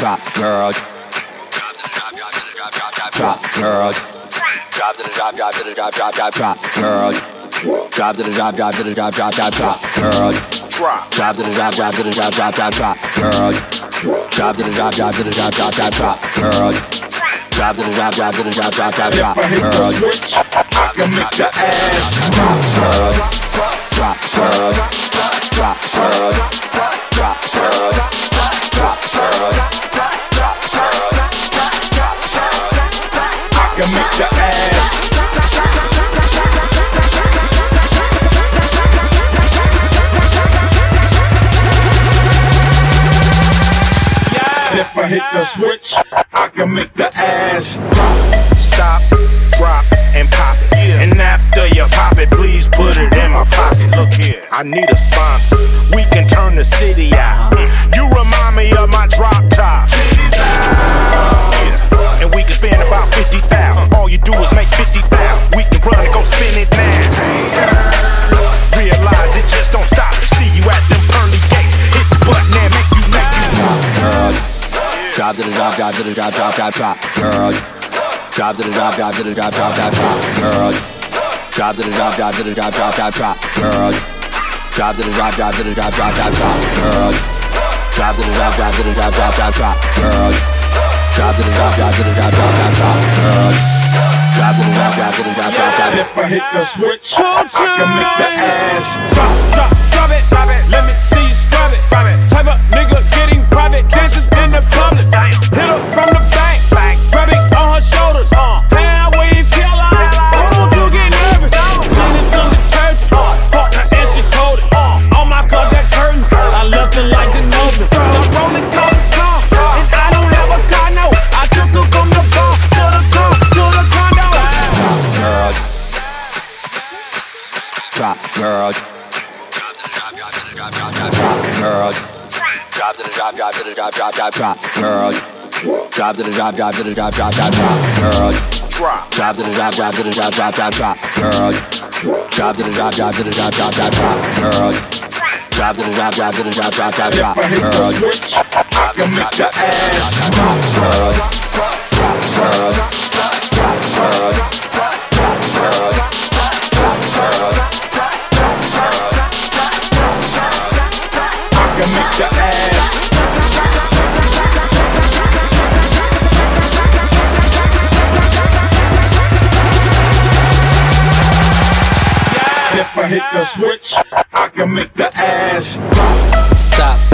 drop, girl. Drop, girl. Drop to the drop, drop to the drop, drop, drop, drop, girl. Drop to the drop, drop to the drop, drop, drop, drop, girl. Drop to the drop, drop to the drop, drop, drop, drop, girl. Drop to the drop, drop to the drop, drop, drop, drop, girl. Drop to the drop, drop to the drop, drop, drop, drop, girl. I can make the ass drop, girl. Drop, girl. Drop, girl. Drop, girl. Drop, girl. Drop, girl. Drop, girl. I can make the ass. If I hit the switch, I can make the ass drop. Stop, drop, and pop it. And after you pop it, please put it in my pocket. Look here, I need a sponsor. We can turn the city out. You remind me of my drop top. Yeah. And we can spend about 50,000. All you do is make 50,000. We can run and go spin it now. Realize it just don't stop. See you at them pearly gates. Hit the button and make you girl. Drop to the drop, drop to the drop, drop, drop, drop, girl. Drop to the drop, drop to the drop, drop, drop, drop, girl. Drop to the drop, drop to the drop, drop, drop, drop, girl. Drop to the drop, drop to the drop, drop, drop, drop, girl. Drop to the drop, drop to the drop, drop, drop, drop, girl. Drop to the drop, drop to the drop, drop, drop, drop, girl. Drop to the drop, drop to the drop, drop, drop. If I hit the switch, I can make the ass drop, drop, drop it, drop it. Let me see you scrub it, drop it. Type of nigga getting private dances in the public. Hit her from the back, grab it on her shoulders. Hand wave killer, oh, you get nervous. Tennis on the church, partner and she told it. On my car, that curtains, I left the lights in open. I'm rolling car, and I don't have a car, no. I took her from the bar to the car, to the condo. Girl. Drop, girl. Drop, girl. Drop to the drop, drop to the drop, drop, drop, drop, girl. Drop to the drop, drop to the drop, drop, drop, drop, girl. Drop to the drop, drop to the drop, drop, drop, drop, girl. Drop to the drop, drop to the drop, drop, drop, drop, girl. Drop to the drop, drop to the drop, drop, drop, drop, girl. I can make the ass drop, girl. Drop, girl. Drop, girl. Drop, girl. Drop, girl. I can make the ass. If I hit the switch, I can make the ass drop. Stop.